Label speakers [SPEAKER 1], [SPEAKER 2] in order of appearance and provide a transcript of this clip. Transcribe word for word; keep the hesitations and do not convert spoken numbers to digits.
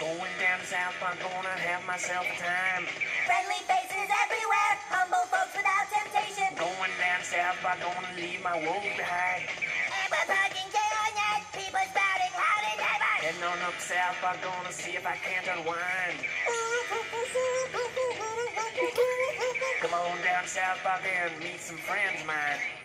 [SPEAKER 1] Going down to South Park, gonna have myself a time.
[SPEAKER 2] Friendly faces everywhere, humble folks without temptation.
[SPEAKER 1] Going down to South Park, gonna leave my woes behind.
[SPEAKER 2] And we're parking J on it, people spouting howdy neighbor.
[SPEAKER 1] Heading on up South Park, gonna see if I can't unwind. Come on down to South Park and meet some friends of mine.